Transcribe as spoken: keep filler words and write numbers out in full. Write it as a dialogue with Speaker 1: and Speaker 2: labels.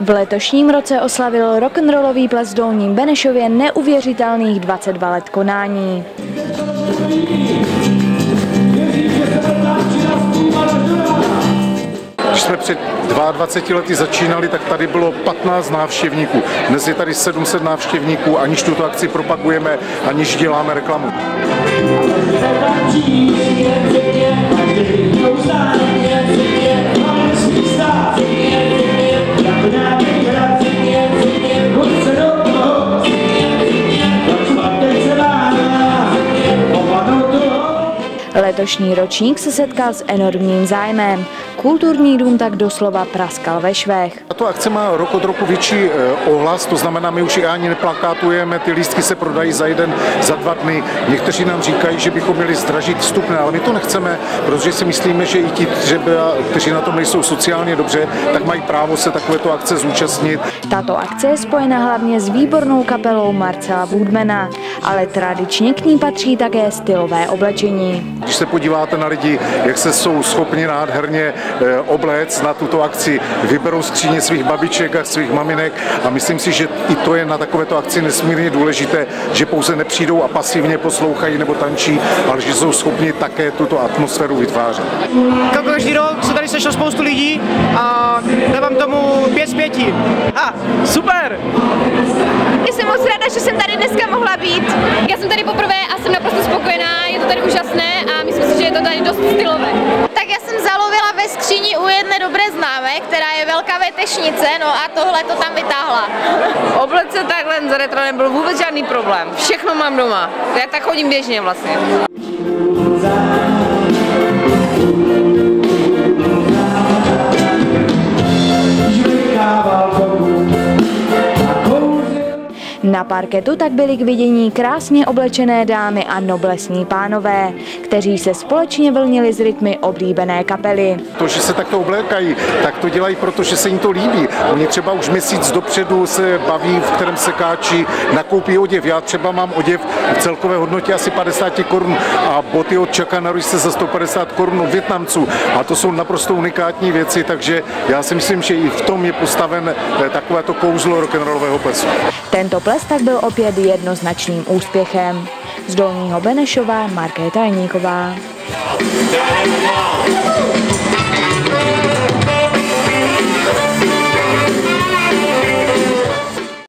Speaker 1: V letošním roce oslavil rock'n'rollový ples v Dolním Benešově neuvěřitelných dvacet dva let konání.
Speaker 2: Když jsme před dvaceti dvěma lety začínali, tak tady bylo patnáct návštěvníků. Dnes je tady sedm set návštěvníků, aniž tuto akci propagujeme, aniž děláme reklamu.
Speaker 1: Letošní ročník se setkal s enormním zájmem. Kulturní dům tak doslova praskal ve švech.
Speaker 2: Tato akce má rok od roku větší ohlas, to znamená, my už ani neplakátujeme, ty lístky se prodají za jeden, za dva dny. Někteří nám říkají, že bychom měli zdražit vstupné, ale my to nechceme, protože si myslíme, že i ti třeba, kteří na tom nejsou sociálně dobře, tak mají právo se takovéto akce zúčastnit.
Speaker 1: Tato akce je spojena hlavně s výbornou kapelou Marcela Woodmana, ale tradičně k ní patří také stylové oblečení.
Speaker 2: Když se podíváte na lidi, jak se jsou schopni nádherně obléct na tuto akci, vyberou skříně svých babiček a svých maminek a myslím si, že i to je na takovéto akci nesmírně důležité, že pouze nepřijdou a pasivně poslouchají nebo tančí, ale že jsou schopni také tuto atmosféru vytvářet.
Speaker 3: Každý rok se tady sešlo spoustu lidí a dávám tomu pět z pěti. A super!
Speaker 4: Jsem moc ráda, že jsem tady dneska mohla být. Já jsem tady poprvé a jsem naprosto spokojená, je to tady úžasné a myslím si, že je to tady dost stylové.
Speaker 5: Tak já jsem zalovila ve skříni u jedné dobré známé, která je velká vetešnice, no a tohle to tam vytáhla.
Speaker 6: Oblet se takhle za retro nebyl vůbec žádný problém, všechno mám doma, já tak chodím běžně vlastně.
Speaker 1: Na parketu tak byly k vidění krásně oblečené dámy a noblesní pánové, kteří se společně vlnili z rytmy oblíbené kapely.
Speaker 2: To, že se takto oblékají, tak to dělají, protože se jim to líbí. Oni třeba už měsíc dopředu se baví, v kterém sekáči nakoupí oděv. Já třeba mám oděv v celkové hodnotě asi padesát korun a boty od Chucka Norrise se za sto padesát korun od Vietnamců. A to jsou naprosto unikátní věci, takže já si myslím, že i v tom je postaven takovéto kouzlo rock'n'rollového plesu.
Speaker 1: Tento ples tak byl opět jednoznačným úspěchem. Z Dolního Benešova Markéta Jeníková.